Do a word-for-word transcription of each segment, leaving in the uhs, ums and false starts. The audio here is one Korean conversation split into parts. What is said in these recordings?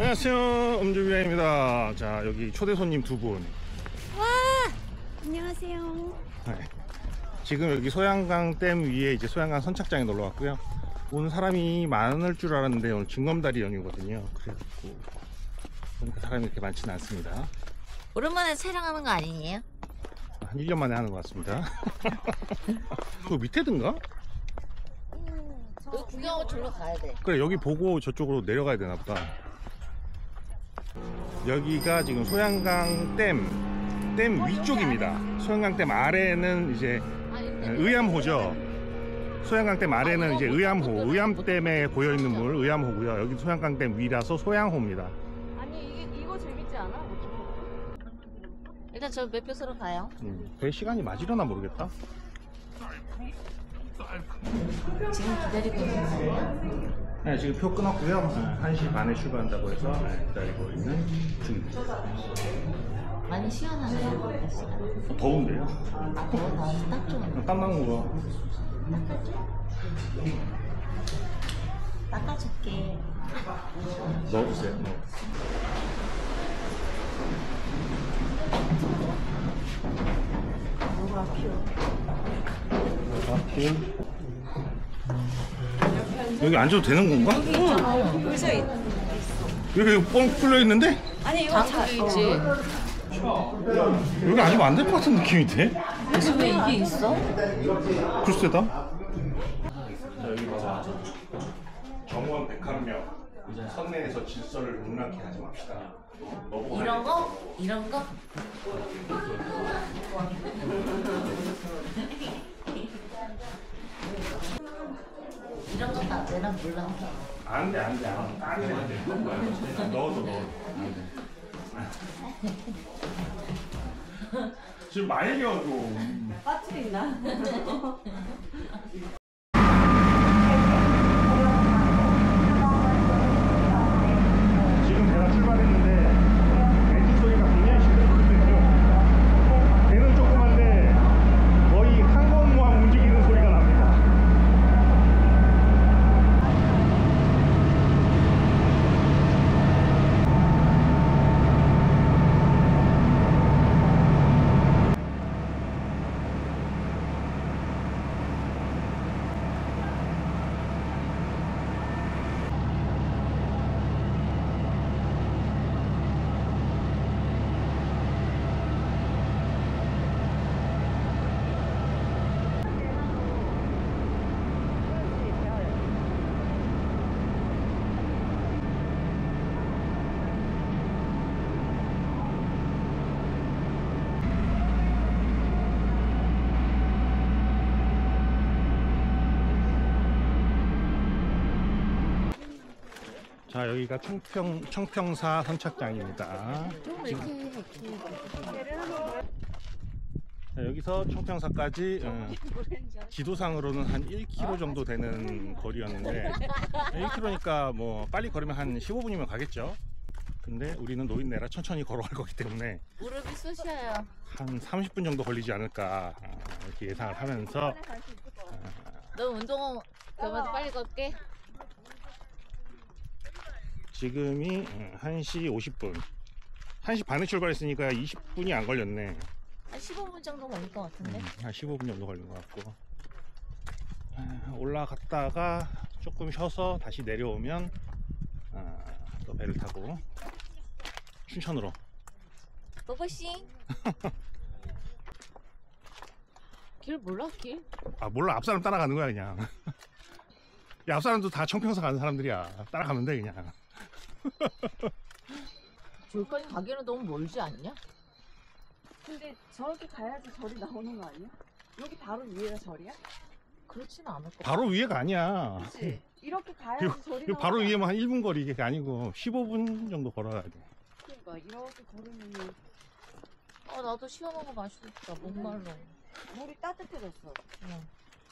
안녕하세요, 음주비아입니다. 자, 여기 초대 손님 두 분. 와, 안녕하세요. 네. 지금 여기 소양강 댐 위에 이제 소양강 선착장에 놀러 왔고요. 오늘 사람이 많을 줄 알았는데 오늘 징검다리 연휴거든요. 그래갖고 보니까 사람이 이렇게 많지는 않습니다. 오랜만에 촬영하는 거 아니에요? 한 일 년 만에 하는 것 같습니다. 그 밑에든가? 여기 구경하고 저로 가야 돼. 그래, 여기 보고 저쪽으로 내려가야 되나 보다. 여기가 지금 소양강 댐, 댐 위쪽입니다. 소양강 댐 아래는 이제 의암호죠. 소양강 댐 아래는 이제 의암호, 의암댐에 고여있는 물 의암호고요. 여기 소양강 댐 위라서 소양호입니다. 아니 이게 이거 재밌지 않아? 일단 저 매표소로 가요. 음, 배 시간이 맞으려나 모르겠다. 지금 기다리고 있는 거예요? 네, 지금 표 끊었고요. 네, 한 시 반에 출발한다고 해서 네, 기다리고 있는 중입니다. 많이 시원하네요, 날씨가. 더운데요? 아, 더워, 더워서 딱 좋은데. 땀 나는 거. 닦아줄게. 넣어주세요. 네. 뭐가 필요? 아, 여기 앉아도 되는 건가? 의자 있... 여기 뻥 뚫려 있는데? 아니 이거 자... 당국이지. 여기 앉으면 안 될 것 같은 느낌인데? 그래서 왜 이게 있어? 글쎄다. 자, 여기 봐봐. 정원 백합명. 선내에서 질서를 농락해 하지 맙시다. 이런 거? 이런 거? 이런 것도 안 되나 몰라. 안 돼, 안 돼. 안 돼, 안 돼. 넣어도 넣어. 안 돼. 지금 말려 좀. 빠트리 있나? 지금 배가 출발했는데 엔진 소리가 굉장히 시끄럽거든요. 배는 조그만데 거의 항공모함 움직이는 소리가 납니다. 자, 여기가 청평, 청평사 선착장입니다. 지금, 자, 여기서 청평사까지 어, 지도상으로는 한 일 킬로미터 정도 되는 거리였는데 일 킬로미터니까 뭐 빨리 걸으면 한 십오 분이면 가겠죠. 근데 우리는 노인네라 천천히 걸어갈 거기 때문에 무릎이 쑤셔요. 한 삼십 분 정도 걸리지 않을까 이렇게 예상을 하면서 너 운동 그러면서 빨리 걷게. 지금이 한 시 오십 분, 한 시 반에 출발했으니까 이십 분이 안 걸렸네. 한 십오 분 정도 걸릴 것 같은데. 음, 한 십오 분 정도 걸린 것 같고, 올라갔다가 조금 쉬어서 다시 내려오면 아, 또 배를 타고 춘천으로. 버버싱. 길 몰라, 길? 아, 몰라. 앞사람 따라가는 거야 그냥. 야, 앞사람도 다 청평사 가는 사람들이야. 따라가면 돼 그냥. 저기까지 가기는 너무 멀지 않냐? 근데 저렇게 가야지 절이 나오는 거 아니야? 여기 바로 위에가 절이야? 그렇지는 않을 것 같아. 바로 위에가 아니야. 그치? 이렇게 가야지 이거, 절이 이거 나오는 바로 거 위에만 한 일 분 거리 이게 아니고 십오 분 정도 걸어야 돼. 그러니까 이렇게 걸으면 아, 나도 시원한 거 마시고 싶다. 목말라. 물이 따뜻해졌어. 응.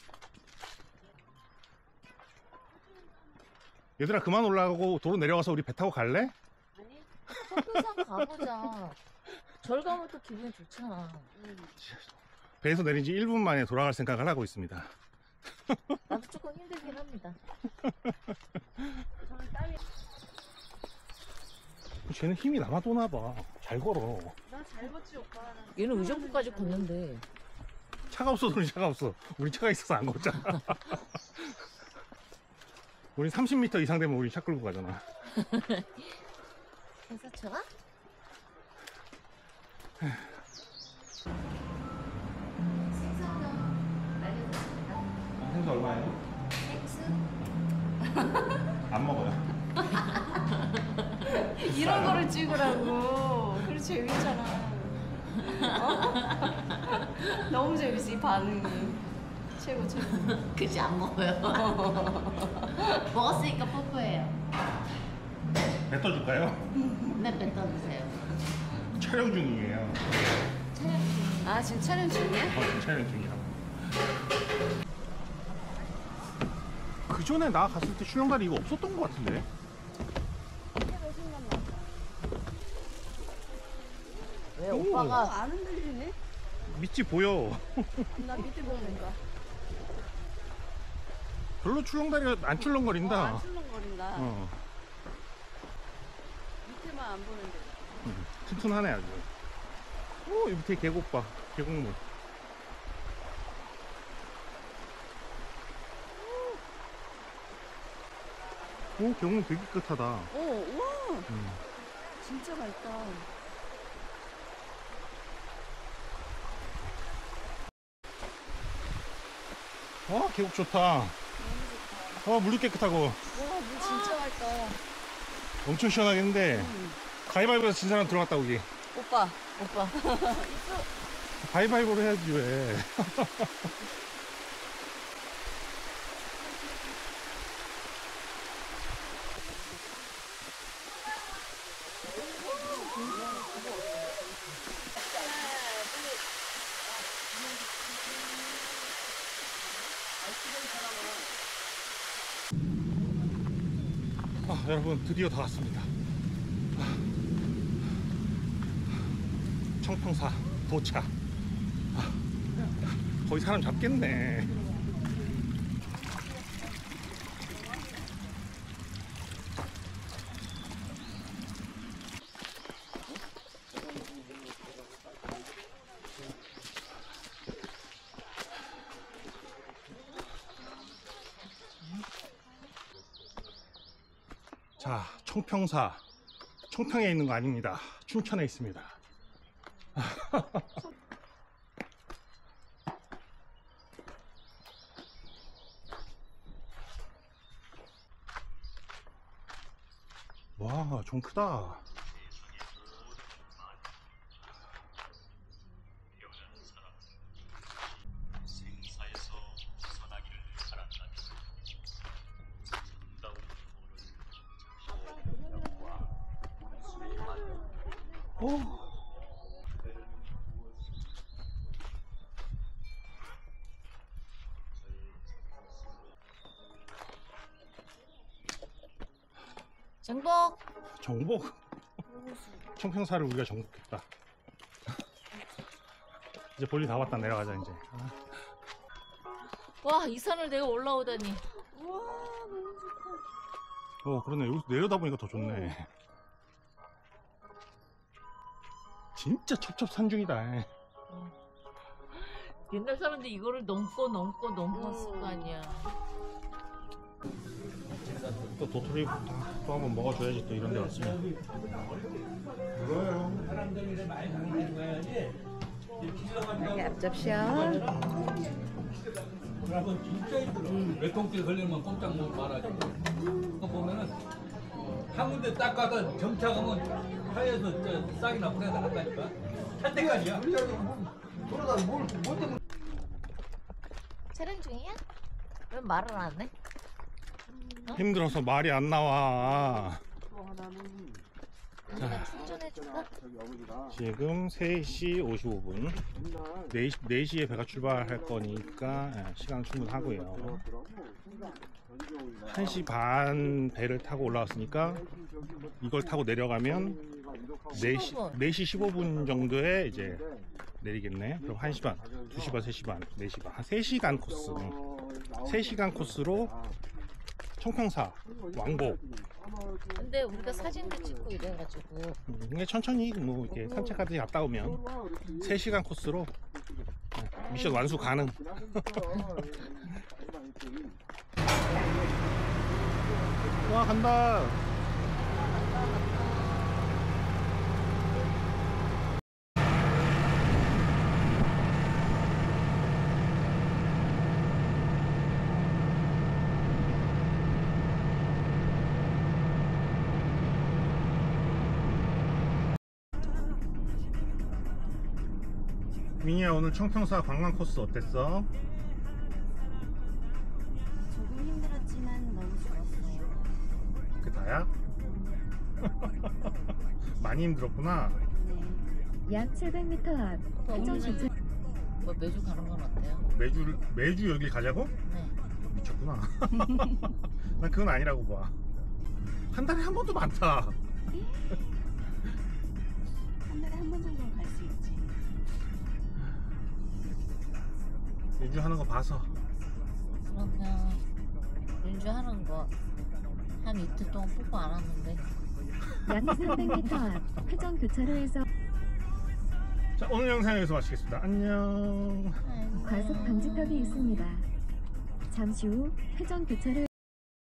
얘들아, 그만 올라가고 도로 내려가서 우리 배 타고 갈래? 아니? 청평산 가보자. 절 가면 또 기분이 좋잖아. 응. 배에서 내린 지 일 분 만에 돌아갈 생각을 하고 있습니다. 나도 조금 힘들긴 합니다. 저는 땀이 쟤는 힘이 남아도나 봐. 잘 걸어. 나 잘 걷지 오빠. 얘는 의정부까지 걷는데. 차가 없어서 우리 차가 없어. 우리 차가 있어서 안 걷잖아. 우리 삼십 미터 이상 되면 우리 차 끌고 가잖아. 행사처가? 생수 얼마예요? 안 먹어요. 이런 거를 찍으라고. 그래 재밌잖아. 어? 너무 재밌어 이 반응이. 최고 최고. 그지 안 먹어요. 먹었으니까 뽀뽀해요. 뱉어줄까요? 네, 뱉어 드세요. 촬영 중이에요. 촬영 중. 아 지금 촬영 중이야? 어, 촬영 중이라고. 그 전에 나 갔을 때 출렁다리 이거 없었던 것 같은데. 왜 오. 오빠가 안 흔들리네? 밑이 보여. 나 밑에 보는가? 별로 출렁다리가 안 어, 출렁거린다. 안 출렁거린다. 어, 밑에만 안 보는데. 음, 튼튼하네 아주. 오, 이 밑에 계곡 봐. 계곡물. 오, 계곡물 되게 깨끗하다. 오, 우와, 음. 진짜 맑다. 어, 계곡 좋다. 어, 물이 깨끗하고 와, 물 진짜 맑다. 엄청 시원하겠는데. 음. 가위바위보에서 진 사람 들어갔다 오기. 오빠, 오빠 가위바위보로 해야지 왜. 아, 여러분 드디어 다 왔습니다. 아, 청평사 도착. 아, 거의 사람 잡겠네. 자, 청평사. 청평에 있는 거 아닙니다. 춘천에 있습니다. 와, 좀 크다. 오. 정복. 정복? 청평사를 우리가 정복했다. 이제 볼일 다 왔다. 내려가자 이제. 아, 와, 이 산을 내가 올라오다니. 우와, 너무 좋다. 어, 그러네. 여기서 내려다 보니까 더 좋네. 진짜 첩첩산중이다. 옛날 사람들이 이거를 넘고 넘고 넘었을 거 아니야. 또 도토리 또 한번 먹어줘야지. 또 이런 데 왔으면. 여기 앞접시야. 그러면 진짜 힘들어. 외통증 걸리면 꼼짝 못 말아줘. 그거 보면은 한 군데 딱 가서 정착하면 하에서 저 싹이나 뿌려다 갔다니까. 할 때까지야. 촬영 중이야? 왜 말을 안 해? 힘들어서 말이 안 나와. 우리가 충전해줄까? 지금 세 시 오십오 분. 네 시, 네 시에 배가 출발할 거니까 시간 충분하고요. 한 시 반 배를 타고 올라왔으니까 이걸 타고 내려가면 네 시, 네 시 십오 분 정도에 이제 내리겠네. 그럼 한 시 반, 두 시 반, 세 시 반, 네 시 반. 한 세 시간 코스. 세 시간 코스로 청평사, 왕복. 근데 우리가 사진도 찍고 이래가지고 음, 근데 천천히 뭐 이렇게 산책하듯이 갔다 오면 세 시간 코스로 미션 완수 가능. 와, 간다. 민희야, 오늘 청평사 관광 코스 어땠어? 조금 힘들었지만 너무 좋았어요. 그게 다야? 많이 힘들었구나. 네. 약 칠백 미터 앞 회전 주차 뭐 매주 가는 건 어때요? 매주 매주 여길 가자고? 네. 미쳤구나. 난 그건 아니라고 봐. 한 달에 한 번도 많다. 한 달에 한 번 정도는 갈 수 있지. 매주 하는 거 봐서. 그러면 연주하는 거 한 이틀 동안 뽀뽀 안 하는데 약 삼백 미터 앞 회전 교차로에서 자, 오늘 영상 여기서 마치겠습니다. 안녕. 과속 방지턱이 있습니다. 잠시 후 회전 교차로